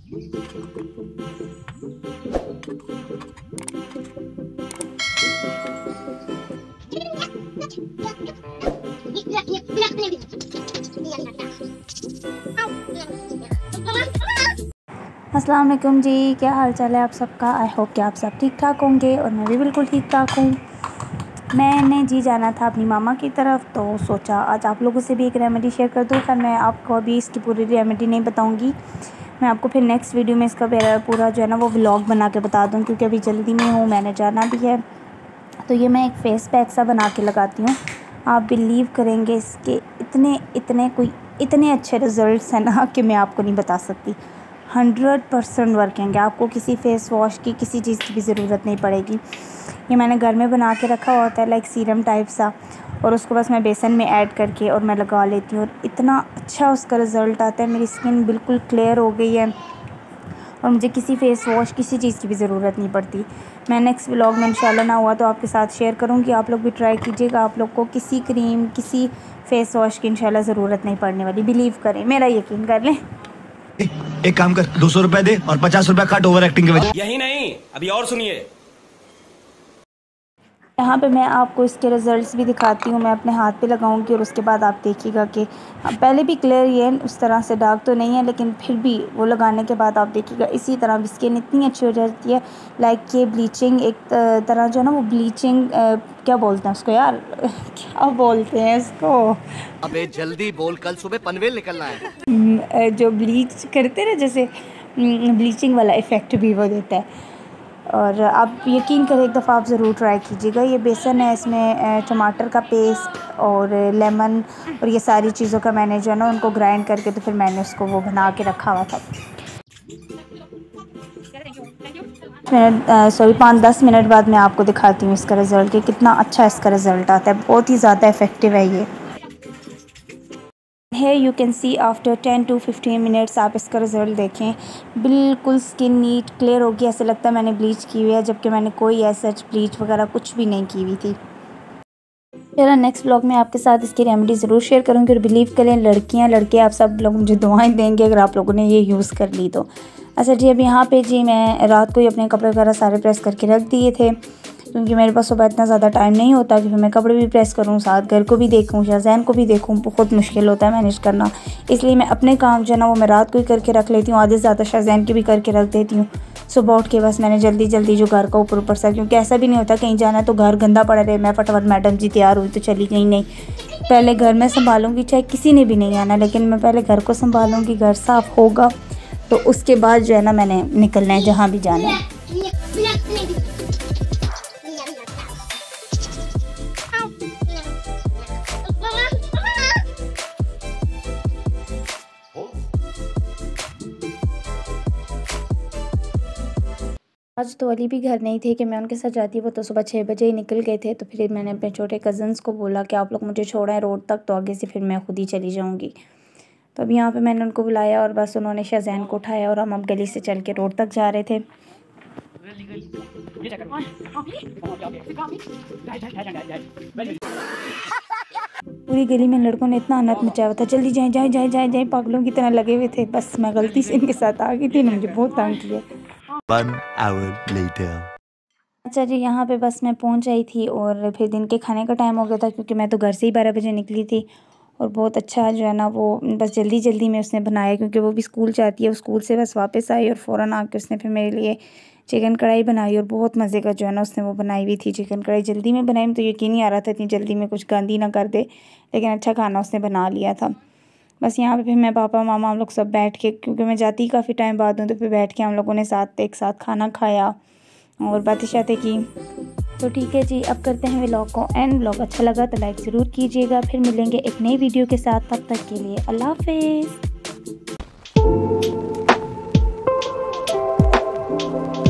अस्सलाम वालेकुम जी, क्या हाल चाल है आप सबका। आई होप कि आप सब ठीक ठाक होंगे और मैं भी बिल्कुल ठीक ठाक हूँ। मैंने जी जाना था अपनी मामा की तरफ, तो सोचा आज आप लोगों से भी एक रेमेडी शेयर कर दूँ। खैर मैं आपको अभी इसकी पूरी रेमेडी नहीं बताऊँगी, मैं आपको फिर नेक्स्ट वीडियो में इसका पूरा जो है ना वो व्लॉग बना के बता दूँ, क्योंकि अभी जल्दी में हूँ, मैंने जाना भी है। तो ये मैं एक फ़ेस पैक सा बना के लगाती हूँ। आप बिलीव करेंगे इसके इतने अच्छे रिज़ल्ट्स हैं ना कि मैं आपको नहीं बता सकती। 100% वर्किंग है। आपको किसी फेस वॉश की किसी चीज़ की भी ज़रूरत नहीं पड़ेगी। ये मैंने घर में बना के रखा होता है लाइक सीरम टाइप सा, और उसको बस मैं बेसन में ऐड करके और मैं लगा लेती हूँ, और इतना अच्छा उसका रिज़ल्ट आता है। मेरी स्किन बिल्कुल क्लियर हो गई है और मुझे किसी फेस वॉश किसी चीज़ की भी ज़रूरत नहीं पड़ती। मैं नेक्स्ट व्लॉग में इंशाल्लाह ना हुआ तो आपके साथ शेयर करूँगी। आप लोग भी ट्राई कीजिएगा। आप लोग को किसी क्रीम किसी फेस वॉश की इंशाल्लाह ज़रूरत नहीं पड़ने वाली। बिलीव करें, मेरा यकीन कर लें। एक काम कर, 200 रुपए दे और 50 रुपए काट ओवर एक्टिंग के वजह। यही नहीं, अभी और सुनिए। यहाँ पे मैं आपको इसके रिज़ल्ट्स भी दिखाती हूँ। मैं अपने हाथ पे लगाऊंगी और उसके बाद आप देखिएगा कि पहले भी क्लियर ही है, उस तरह से डार्क तो नहीं है, लेकिन फिर भी वो लगाने के बाद आप देखिएगा इसी तरह स्किन इतनी अच्छी हो जाती है। लाइक ये ब्लीचिंग एक तरह जो है ना वो ब्लीचिंग क्या बोलते हैं उसको यार क्या बोलते हैं उसको। अबे जल्दी बोल, कल सुबह पनवेल निकलना है। जो ब्लीच करते हैं ना, जैसे ब्लीचिंग वाला इफ़ेक्ट भी वो देता है। और आप यकीन करें, एक दफ़ा आप ज़रूर ट्राई कीजिएगा। ये बेसन है, इसमें टमाटर का पेस्ट और लेमन और ये सारी चीज़ों का मैंने जो है ना उनको ग्राइंड करके तो फिर मैंने उसको वो बना के रखा हुआ था। 5-10 मिनट बाद मैं आपको दिखाती हूँ इसका रिज़ल्ट कि कितना अच्छा इसका रिज़ल्ट आता है। बहुत ही ज़्यादा इफ़ेक्टिव है ये। है you can see after 10 to 15 minutes आप इसका रिज़ल्ट देखें, बिल्कुल स्किन नीट क्लियर होगी। ऐसे लगता है मैंने ब्लीच की हुई है, जबकि मैंने कोई ऐसा ब्लीच वगैरह कुछ भी नहीं की हुई थी। चलो नेक्स्ट ब्लॉग में आपके साथ इसकी रेमेडी ज़रूर शेयर करूँगी। और बिलीव करें लड़कियाँ लड़के आप सब लोग मुझे दुआएं देंगे अगर आप लोगों ने ये यूज़ कर ली तो। अच्छा जी, अब यहाँ पे जी मैं रात को ही अपने कपड़े वगैरह सारे प्रेस करके रख दिए थे, क्योंकि मेरे पास सुबह इतना ज़्यादा टाइम नहीं होता कि फिर मैं कपड़े भी प्रेस करूँ, साथ घर को भी देखूँ, शाज़ैन को भी देखूँ, बहुत मुश्किल होता है मैनेज करना। इसलिए मैं अपने काम जो है ना वो मैं रात को ही करके रख लेती हूँ, आधे से ज़्यादा शाज़ैन के भी करके रख देती हूँ। सुबह उठ के बस मैंने जल्दी जल्दी जो घर का ऊपर से, क्योंकि ऐसा भी नहीं होता कहीं जाना है तो घर गंदा पड़ा रहे, मैं फटाफट मैडम जी तैयार हुई तो चली गई। नहीं, पहले घर में संभालूँगी, चाहे किसी ने भी नहीं आना, लेकिन मैं पहले घर को संभालूँगी, घर साफ़ होगा तो उसके बाद जो है ना मैंने निकलना है जहाँ भी जाना है। आज तो अली भी घर नहीं थे कि मैं उनके साथ जाती, वो तो सुबह 6 बजे ही निकल गए थे। तो फिर मैंने अपने छोटे कज़न्स को बोला कि आप लोग मुझे छोड़ें रोड तक, तो आगे से फिर मैं खुद ही चली जाऊंगी। तो अब यहाँ पे मैंने उनको बुलाया और बस उन्होंने शाज़ैन को उठाया और हम अब गली से चल के रोड तक जा रहे थे। पूरी गली में लड़कों ने इतना अनर्थ मचाया था, जल्दी जाएं जाएं जाएं जाएं जाएं, पागलों की तरह लगे हुए थे। बस मैं गलती से इनके साथ आ गई थी, मुझे बहुत तंग किया। 1 hour later. अच्छा जी, यहाँ पे बस मैं पहुँच आई थी और फिर दिन के खाने का टाइम हो गया था, क्योंकि मैं तो घर से ही 12 बजे निकली थी। और बहुत अच्छा जो है ना वो बस जल्दी जल्दी में उसने बनाया, क्योंकि वो भी स्कूल जाती है। वो स्कूल से बस वापस आई और फ़ौरन आके उसने फिर मेरे लिए चिकन कढ़ाई बनाई, और बहुत मज़े का जो है ना उसने वो बनाई हुई थी चिकन कढ़ाई। जल्दी में बनाई, तो यकीन नहीं आ रहा था इतनी जल्दी में कुछ गंदी ना कर दे, लेकिन अच्छा खाना उसने बना लिया था। बस यहाँ पे फिर मैं पापा मामा हम लोग सब बैठ के, क्योंकि मैं जाती ही काफ़ी टाइम बाद हूँ, तो फिर बैठ के हम लोगों ने एक साथ खाना खाया और बातें शातें की। तो ठीक है जी, अब करते हैं व्लॉग को एंड। व्लॉग अच्छा लगा तो लाइक ज़रूर कीजिएगा। फिर मिलेंगे एक नई वीडियो के साथ, तब तक के लिए अल्लाह हाफिज़।